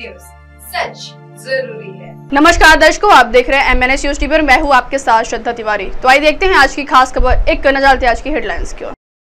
News, सच जरूरी है। नमस्कार दर्शकों, आप देख रहे हैं MNS न्यूज टीवी और मैं हूं आपके साथ श्रद्धा तिवारी। तो आइए देखते हैं आज की खास खबर। एक नजर डालते हैं आज की हेडलाइंस की ओर।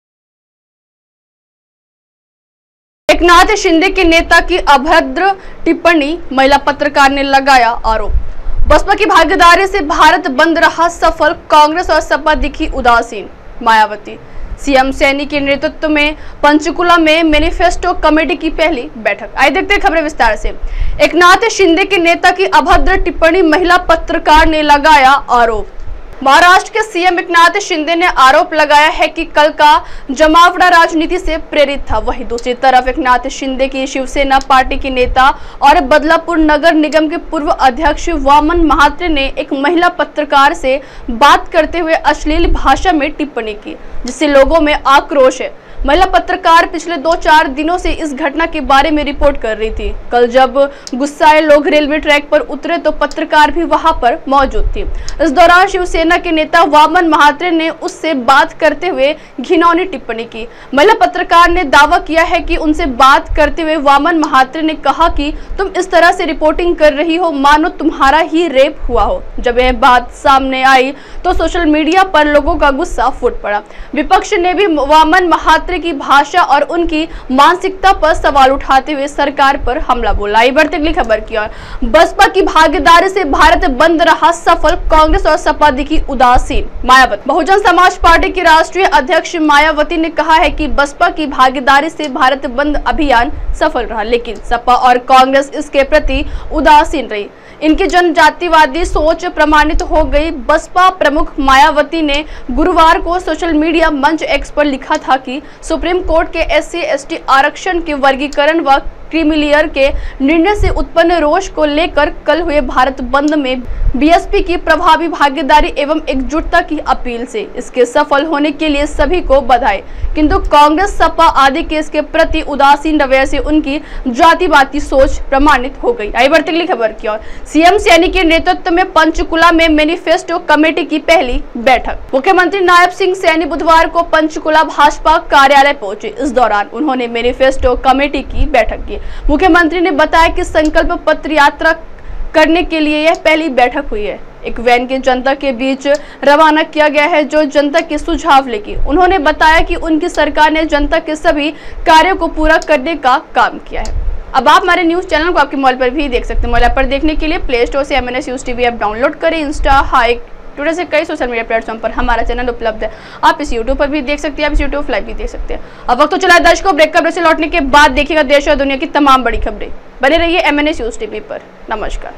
एकनाथ शिंदे के नेता की अभद्र टिप्पणी, महिला पत्रकार ने लगाया आरोप। बसपा की भागीदारी से भारत बंद रहा सफल, कांग्रेस और सपा दिखी उदासीन, मायावती। सीएम सैनी के नेतृत्व में पंचकुला में मैनिफेस्टो कमेटी की पहली बैठक। आइए देखते हैं खबरें विस्तार से। एकनाथ शिंदे के नेता की अभद्र टिप्पणी, महिला पत्रकार ने लगाया आरोप। महाराष्ट्र के सीएम एकनाथ शिंदे ने आरोप लगाया है कि कल का जमावड़ा राजनीति से प्रेरित था। वहीं दूसरी तरफ एकनाथ शिंदे की शिवसेना पार्टी के नेता और बदलापुर नगर निगम के पूर्व अध्यक्ष वामन महात्रे ने एक महिला पत्रकार से बात करते हुए अश्लील भाषा में टिप्पणी की, जिससे लोगों में आक्रोश है। महिला पत्रकार पिछले 2-4 दिनों से इस घटना के बारे में रिपोर्ट कर रही थी। कल जब गुस्साए लोग रेलवे ट्रैक पर उतरे तो पत्रकार भी वहां पर मौजूद थी। इस दौरान शिवसेना के नेता वामन महात्रे ने उससे बात करते हुए घिनौनी टिप्पणी की। महिला पत्रकार ने दावा किया है कि उनसे बात करते हुए वामन महात्रे ने कहा कि तुम इस तरह से रिपोर्टिंग कर रही हो मानो तुम्हारा ही रेप हुआ हो। जब यह बात सामने आई तो सोशल मीडिया पर लोगों का गुस्सा फूट पड़ा। विपक्ष ने भी वामन महात्रे की भाषा और उनकी मानसिकता पर सवाल उठाते हुए सरकार पर हमला बोला। बढ़ते अगली खबर की ओर। बसपा की भागीदारी से भारत बंद रहा सफल, कांग्रेस और सपा दिखी उदासीन, मायावती। बहुजन समाज पार्टी की राष्ट्रीय अध्यक्ष मायावती ने कहा है कि बसपा की भागीदारी से भारत बंद अभियान सफल रहा, लेकिन सपा और कांग्रेस इसके प्रति उदासीन रही। इनकी जनजातिवादी सोच प्रमाणित हो गई। बसपा प्रमुख मायावती ने गुरुवार को सोशल मीडिया मंच एक्स पर लिखा था कि सुप्रीम कोर्ट के SC/ST आरक्षण के वर्गीकरण व क्रीमीलेयर के निर्णय से उत्पन्न रोष को लेकर कल हुए भारत बंद में बीएसपी की प्रभावी भागीदारी एवं एकजुटता की अपील से इसके सफल होने के लिए सभी को बधाई। किंतु कांग्रेस, सपा आदि के इसके प्रति उदासीन रवैये से उनकी जातिवादी सोच प्रमाणित हो गई। आइए बढ़ते अगली खबर की ओर। सीएम सैनी के नेतृत्व में पंचकुला में मैनिफेस्टो कमेटी की पहली बैठक। मुख्यमंत्री नायब सिंह सैनी बुधवार को पंचकुला भाजपा कार्यालय पहुंचे। इस दौरान उन्होंने मैनिफेस्टो कमेटी की बैठक की। मुख्यमंत्री ने बताया कि संकल्प पत्र यात्रा करने के लिए यह पहली बैठक हुई है। एक वैन के जनता के बीच रवाना किया गया है जो जनता के सुझाव लेगी। उन्होंने बताया कि उनकी सरकार ने जनता के सभी कार्यों को पूरा करने का काम किया है। अब आप हमारे न्यूज चैनल को आपके मोबाइल पर भी देख सकते हैं। मोबाइल पर देखने के लिए प्ले स्टोर से MNS news TV app download करें। इंस्टा, हाइक, ट्विटर से कई सोशल मीडिया प्लेटफॉर्म पर हमारा चैनल उपलब्ध है। आप इस यूट्यूब पर भी देख सकते हैं, आप इस यूट्यूब लाइव भी देख सकते हैं। अब वक्त तो चला है दर्शकों, ब्रेक का ब्रेक से लौटने के बाद देखिएगा देश और दुनिया की तमाम बड़ी खबरें। बने रहिए MNS न्यूज टीवी पर। नमस्कार।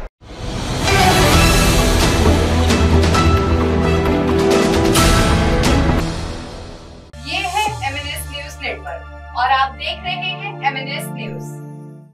ये है MNS न्यूज नेटवर्क और आप देख रहे हैं MNS न्यूज।